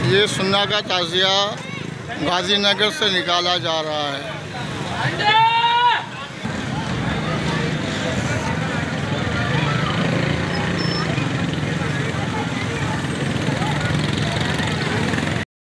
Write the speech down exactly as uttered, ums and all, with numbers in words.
یہ سنہ کا تعزیہ غازی نگر سے نکالا جا رہا ہے۔